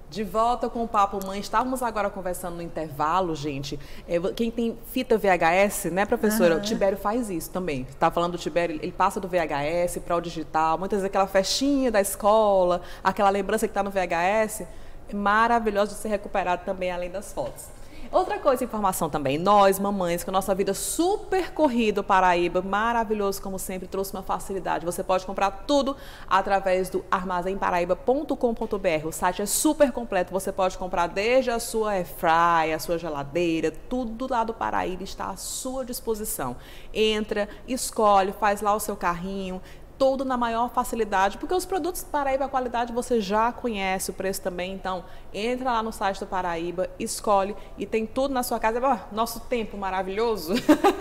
De volta com o Papo Mãe. Estávamos agora conversando no intervalo, gente. Quem tem fita VHS, né, professora? O Tibério faz isso também. Está falando do Tibério, ele passa do VHS para o digital. Muitas vezes aquela festinha da escola, aquela lembrança que está no VHS, é maravilhoso de ser recuperado também, além das fotos. Outra coisa, informação também, nós, mamães, com a nossa vida super corrida, Paraíba, maravilhoso como sempre, trouxe uma facilidade. Você pode comprar tudo através do armazemparaíba.com.br. O site é super completo, você pode comprar desde a sua airfryer, a sua geladeira, tudo lá do Paraíba está à sua disposição. Entra, escolhe, faz lá o seu carrinho, todo na maior facilidade, porque os produtos do Paraíba, a qualidade você já conhece, o preço também, então entra lá no site do Paraíba, escolhe e tem tudo na sua casa. Nosso tempo maravilhoso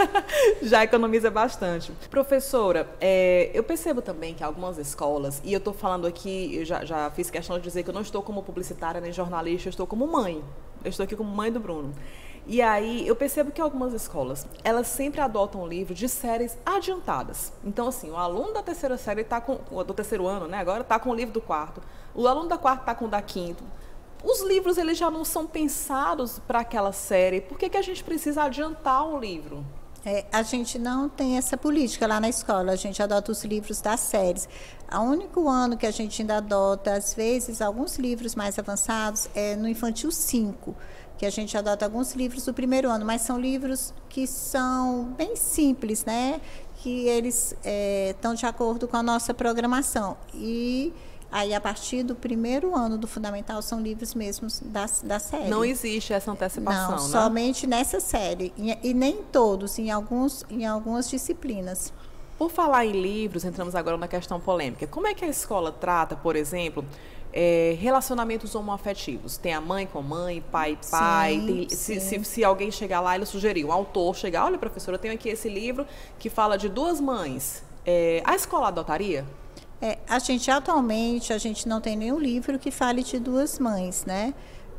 já economiza bastante. Professora, eu percebo também que algumas escolas, e eu estou falando aqui, eu já fiz questão de dizer que eu não estou como publicitária nem jornalista, eu estou como mãe, eu estou aqui como mãe do Bruno. E aí, eu percebo que algumas escolas, elas sempre adotam livros de séries adiantadas. Então, assim, o aluno da terceira série está com, do terceiro ano, né, agora está com o livro do quarto, o aluno da quarta está com o da quinto. Os livros, eles já não são pensados para aquela série. Por que a gente precisa adiantar um livro? A gente não tem essa política lá na escola, a gente adota os livros das séries. O único ano que a gente ainda adota, às vezes, alguns livros mais avançados é no Infantil 5, que a gente adota alguns livros do primeiro ano, mas são livros que são bem simples, né? Que eles estão de acordo com a nossa programação. E aí, a partir do primeiro ano do fundamental, são livros mesmos da série. Não existe essa antecipação, não, né? Somente nessa série. E nem todos, em algumas disciplinas. Por falar em livros, entramos agora na questão polêmica. Como é que a escola trata, por exemplo, relacionamentos homoafetivos? Tem a mãe com mãe, pai com pai. Se alguém chegar lá, ele sugeriu, um autor chegar, olha, professora, eu tenho aqui esse livro que fala de duas mães. A escola adotaria? Atualmente, a gente não tem nenhum livro que fale de duas mães, né?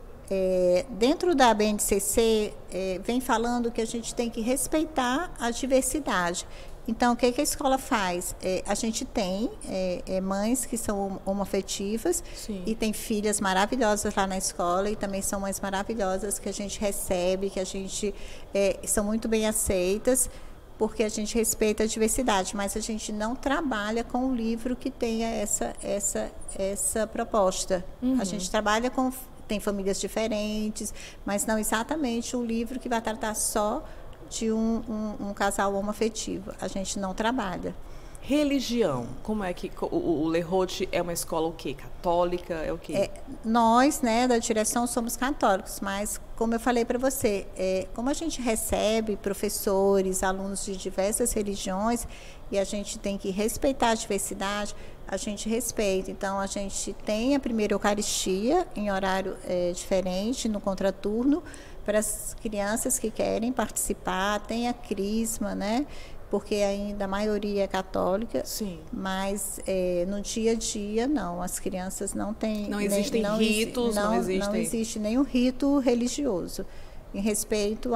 Dentro da BNCC, vem falando que a gente tem que respeitar a diversidade. Então, o que a escola faz? A gente tem mães que são homoafetivas. Sim. E tem filhas maravilhosas lá na escola e também são mães maravilhosas que a gente recebe, que a gente são muito bem aceitas, porque a gente respeita a diversidade, mas a gente não trabalha com um livro que tenha essa proposta. A gente trabalha tem famílias diferentes, mas não exatamente um livro que vai tratar só de um casal homoafetivo. A gente não trabalha. Religião, como é que o Lerrote é uma escola o quê? Católica? É o quê? Nós, né, da direção, somos católicos, mas como eu falei para você, como a gente recebe professores, alunos de diversas religiões e a gente tem que respeitar a diversidade, a gente respeita. Então, a gente tem a primeira Eucaristia em horário diferente, no contraturno, para as crianças que querem participar, tem a crisma, né? Porque ainda a maioria é católica. Sim. Mas no dia a dia, não. As crianças não têm... Não existem ritos, não existe nenhum rito religioso. Em respeito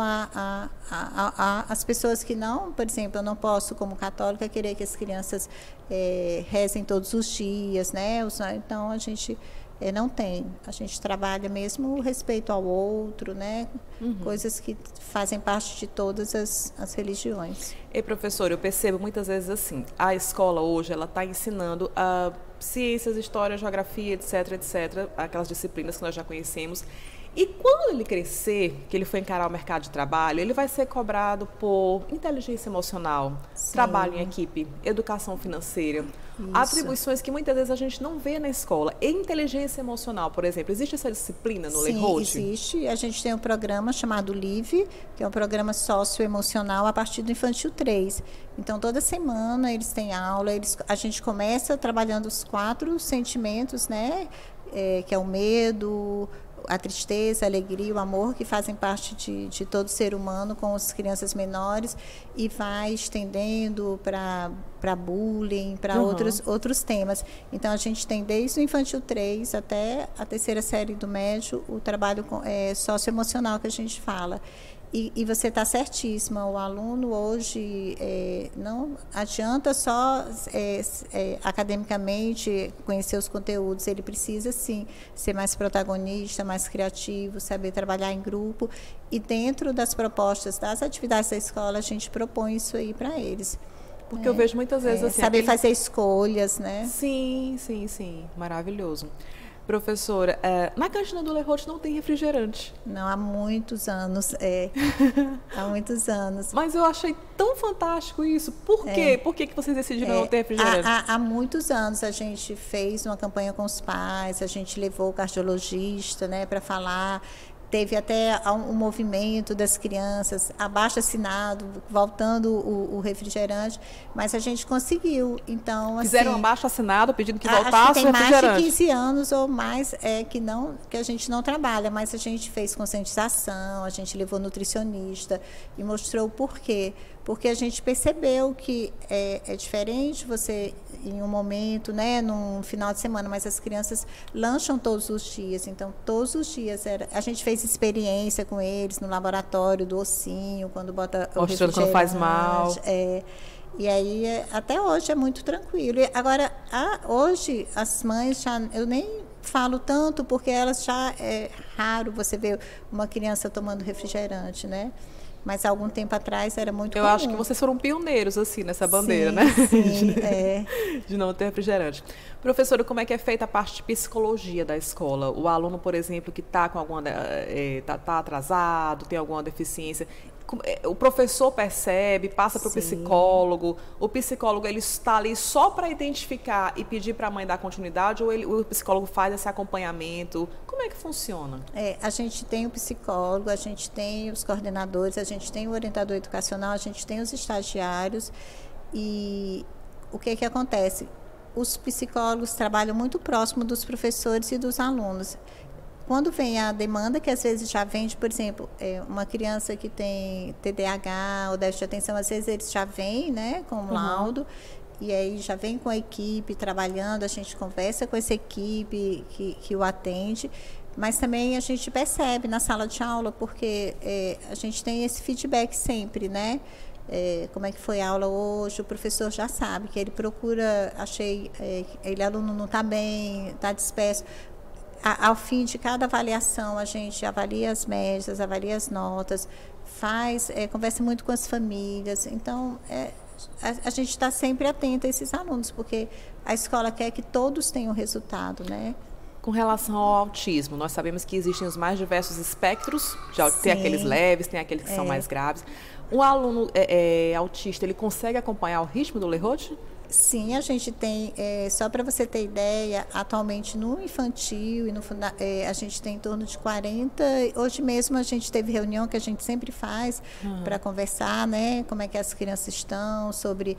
às pessoas que não... Por exemplo, eu não posso, como católica, querer que as crianças rezem todos os dias, né? Então, a gente... não tem. A gente trabalha mesmo o respeito ao outro, né? Coisas que fazem parte de todas as religiões. E, professora, eu percebo muitas vezes assim, a escola hoje, ela está ensinando ciências, história, geografia, etc, etc, aquelas disciplinas que nós já conhecemos. E quando ele crescer, que ele for encarar o mercado de trabalho, ele vai ser cobrado por inteligência emocional, sim, trabalho em equipe, educação financeira, isso, atribuições que muitas vezes a gente não vê na escola. E inteligência emocional, por exemplo, existe essa disciplina no Lerrote? Sim, existe. A gente tem um programa chamado LIVE, que é um programa socioemocional a partir do Infantil 3. Então, toda semana eles têm aula, a gente começa trabalhando os 4 sentimentos, né? Que é o medo, a tristeza, a alegria, o amor, que fazem parte de todo ser humano com as crianças menores, e vai estendendo para bullying, para outros temas. Então, a gente tem desde o Infantil 3 até a terceira série do médio o trabalho socioemocional que a gente fala. E você está certíssima, o aluno hoje não adianta só academicamente conhecer os conteúdos, ele precisa sim ser mais protagonista, mais criativo, saber trabalhar em grupo, e dentro das propostas das atividades da escola a gente propõe isso aí para eles. Porque eu vejo muitas vezes assim... Saber fazer escolhas, né? Sim, sim, sim, maravilhoso. Professora, na cantina do Lerrote não tem refrigerante. Não, há muitos anos, há muitos anos. Mas eu achei tão fantástico isso. Por quê? Por que vocês decidiram não ter refrigerante? Há muitos anos a gente fez uma campanha com os pais, a gente levou o cardiologista, né, para falar. Teve até um movimento das crianças, abaixo-assinado, voltando o refrigerante, mas a gente conseguiu. Então, fizeram assim, abaixo-assinado pedindo que voltasse o refrigerante. Tem mais de 15 anos ou mais que a gente não trabalha, mas a gente fez conscientização, a gente levou nutricionista e mostrou o porquê. Porque a gente percebeu que é diferente você, em um momento, né, num final de semana, mas as crianças lancham todos os dias. Então, todos os dias, a gente fez experiência com eles no laboratório do ossinho, quando bota o mostrando quando faz mal. E aí, até hoje, é muito tranquilo. E agora, hoje, as mães já... Eu nem falo tanto, porque elas já... É raro você ver uma criança tomando refrigerante, né? Mas há algum tempo atrás era muito comum. Eu acho que vocês foram pioneiros, assim, nessa bandeira, sim, né? Sim, de não ter refrigerante. Professora, como é que é feita a parte de psicologia da escola? O aluno, por exemplo, que está com alguma... tá atrasado, tem alguma deficiência... O professor percebe, passa para o psicólogo. O psicólogo ele está ali só para identificar e pedir para a mãe dar continuidade, ou o psicólogo faz esse acompanhamento? Como é que funciona? A gente tem o psicólogo, a gente tem os coordenadores, a gente tem o orientador educacional, a gente tem os estagiários. E o que acontece? Os psicólogos trabalham muito próximo dos professores e dos alunos. Quando vem a demanda, que às vezes já vem de, por exemplo, uma criança que tem TDAH ou déficit de atenção, às vezes eles já vêm, né, com um laudo, e aí já vem com a equipe trabalhando, a gente conversa com essa equipe que o atende, mas também a gente percebe na sala de aula, porque a gente tem esse feedback sempre, né? Como é que foi a aula hoje, o professor já sabe que ele procura, ele aluno não está bem, está disperso. Ao fim de cada avaliação, a gente avalia as médias, avalia as notas, conversa muito com as famílias. Então, a gente está sempre atento a esses alunos, porque a escola quer que todos tenham resultado, né? Com relação ao autismo, nós sabemos que existem os mais diversos espectros, tem aqueles leves, tem aqueles que são mais graves. Um aluno autista, ele consegue acompanhar o ritmo do Lerrote? Sim, a gente tem, só para você ter ideia, atualmente no infantil e a gente tem em torno de 40, hoje mesmo a gente teve reunião que a gente sempre faz para conversar, né, como é que as crianças estão, sobre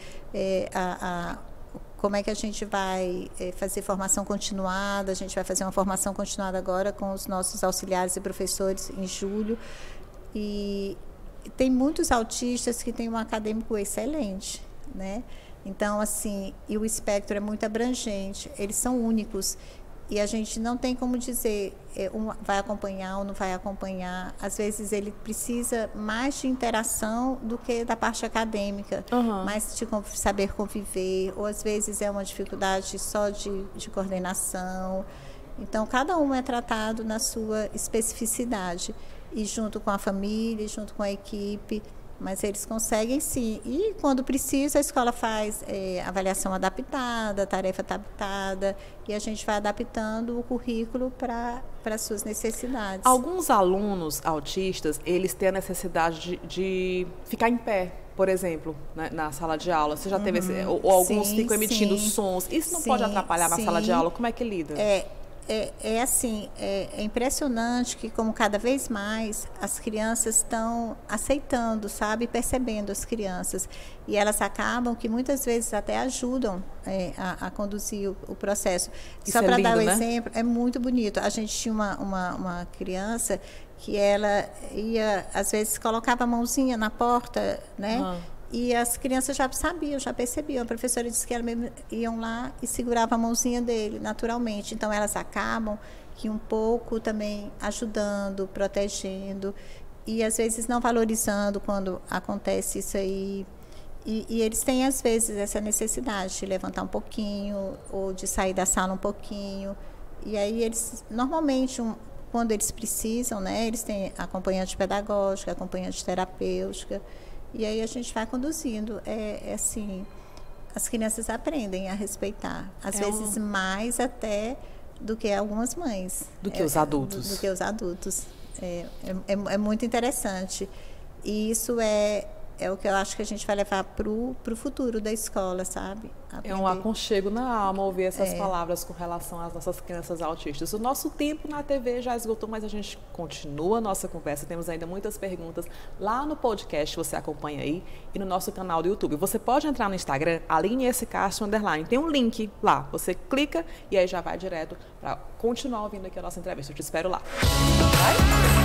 como é que a gente vai fazer formação continuada, a gente vai fazer uma formação continuada agora com os nossos auxiliares e professores em julho, e tem muitos autistas que têm um acadêmico excelente, né? Então, assim, e o espectro é muito abrangente, eles são únicos, e a gente não tem como dizer um vai acompanhar ou não vai acompanhar. Às vezes ele precisa mais de interação do que da parte acadêmica, mais de saber conviver, ou às vezes é uma dificuldade só de coordenação. Então, cada um é tratado na sua especificidade, e junto com a família, junto com a equipe. Mas eles conseguem sim. E quando precisa, a escola faz avaliação adaptada, tarefa adaptada, e a gente vai adaptando o currículo para as suas necessidades. Alguns alunos autistas, eles têm a necessidade de ficar em pé, por exemplo, né, na sala de aula. Você já teve ou alguns ficam emitindo sons. Isso não pode atrapalhar na sala de aula? Como é que lida? Assim, é impressionante que, como cada vez mais as crianças estão aceitando, sabe, percebendo as crianças, e elas acabam que muitas vezes até ajudam a conduzir o processo. Isso só para dar né? exemplo, é muito bonito. A gente tinha uma criança que ela ia, às vezes, colocava a mãozinha na porta, né? E as crianças já sabiam, já percebiam. A professora disse que elas mesmo iam lá e seguravam a mãozinha dele, naturalmente. Então, elas acabam que um pouco também ajudando, protegendo. e às vezes não valorizando quando acontece isso aí. E eles têm, às vezes, essa necessidade de levantar um pouquinho ou de sair da sala um pouquinho. E aí eles, normalmente, quando eles precisam, né, eles têm acompanhante pedagógica, acompanhante terapêutica, e aí a gente vai conduzindo. É assim, as crianças aprendem a respeitar, às vezes mais até do que algumas mães. Do que os adultos. Do que os adultos. É muito interessante. E isso é o que eu acho que a gente vai levar para o futuro da escola, sabe? Aprender. É um aconchego na alma ouvir essas palavras com relação às nossas crianças autistas. O nosso tempo na TV já esgotou, mas a gente continua a nossa conversa. Temos ainda muitas perguntas lá no podcast, você acompanha aí, e no nosso canal do YouTube. Você pode entrar no Instagram, Aline S. Castro _, tem um link lá. Você clica e aí já vai direto para continuar ouvindo aqui a nossa entrevista. Eu te espero lá. Vai?